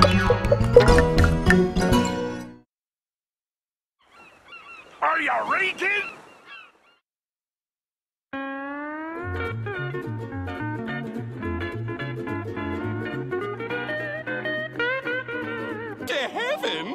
Are you ready, kid? To heaven?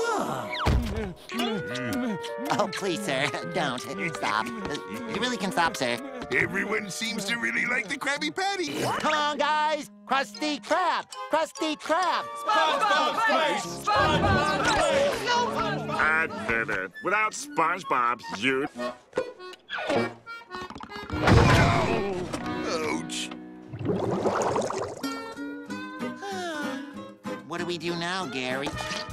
Oh, please, sir, don't. Stop. You really can stop, sir. Everyone seems to really like the Krabby Patty. Come on, guys! Krusty Krab! Krusty Krab! SpongeBob's place! SpongeBob's place! I did it. Without SpongeBob, you... Ouch. What do we do now, Gary?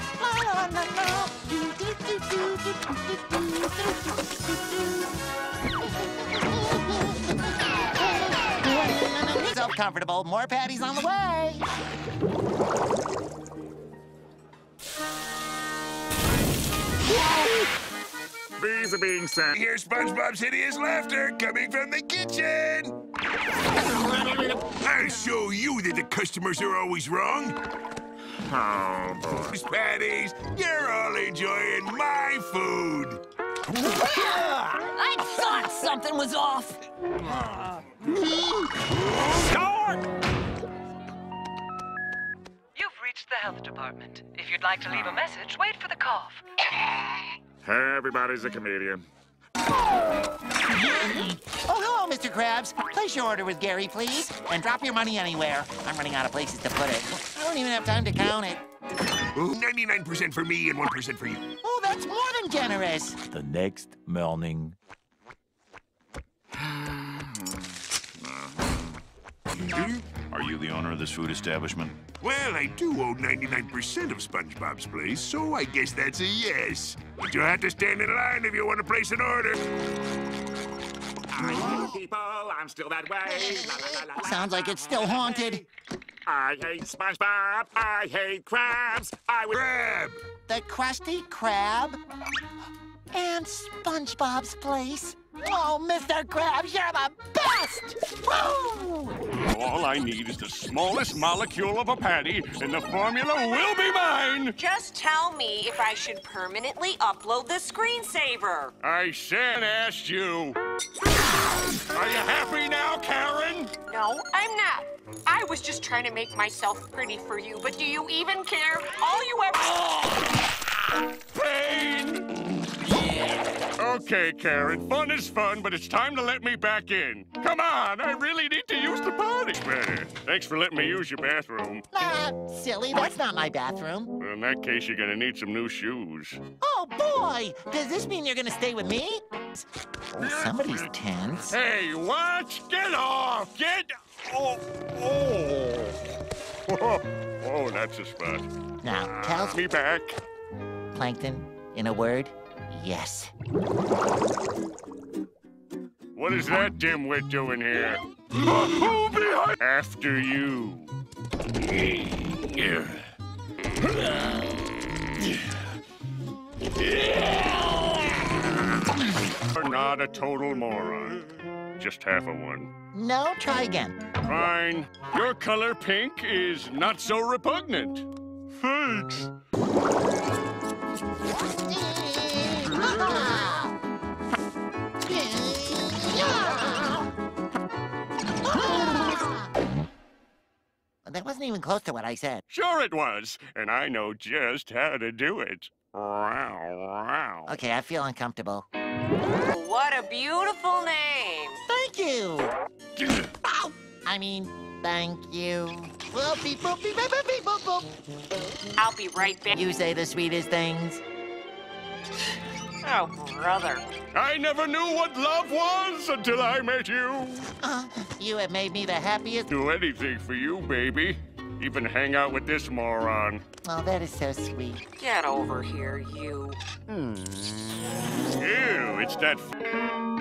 So comfortable. More patties on the way. Bees are being sent. Here's SpongeBob's hideous laughter coming from the kitchen. I'll show you that the customers are always wrong. Oh, boy. Patties, you're all enjoying my food. I thought something was off. Start! You've reached the health department. If you'd like to leave a message, wait for the cough. Everybody's a comedian. Oh, hello, Mr. Krabs. Place your order with Gary, please. And drop your money anywhere. I'm running out of places to put it. I don't even have time to count it. 99% for me and 1% for you. Oh, that's more than generous. The next morning. Are you the owner of this food establishment? Well, I do own 99% of SpongeBob's place, so I guess that's a yes. But you'll have to stand in line if you want to place an order. I hate people, I'm still that way. La, la, la, la, Sounds like it's still haunted. I hate SpongeBob, I hate crabs, I would... Crab! The Krusty Krab and SpongeBob's place. Oh, Mr. Krabs, you're the best! Woo! All I need is the smallest molecule of a patty, and the formula will be mine! Just tell me if I should permanently upload the screensaver. I said asked you. Are you happy now, Karen? No, I'm not. I was just trying to make myself pretty for you, but do you even care? All you ever... Pain! Okay, Karen, fun is fun, but it's time to let me back in. Come on, I really need to use the potty. Thanks for letting me use your bathroom. Silly, that's not my bathroom. Well, in that case, you're gonna need some new shoes. Oh, boy! Does this mean you're gonna stay with me? Oh, somebody's tense. Hey, what? Get off! Get... Oh, oh, that's a spot. Now, tell Me back. Plankton, in a word, yes. What is that dimwit doing here? After you. You're not a total moron. Just half a one. No, try again. Fine. Your color pink is not so repugnant. Thanks. That wasn't even close to what I said. Sure it was, and I know just how to do it. Okay, I feel uncomfortable. What a beautiful name. Thank you. Ow! I mean, thank you. Boop, beep, boop, beep, boop, beep, boop, boop. I'll be right back. You say the sweetest things. Oh, brother. I never knew what love was until I met you. You have made me the happiest. Do anything for you, baby. Even hang out with this moron. Oh, that is so sweet. Get over here, you. Ew, it's that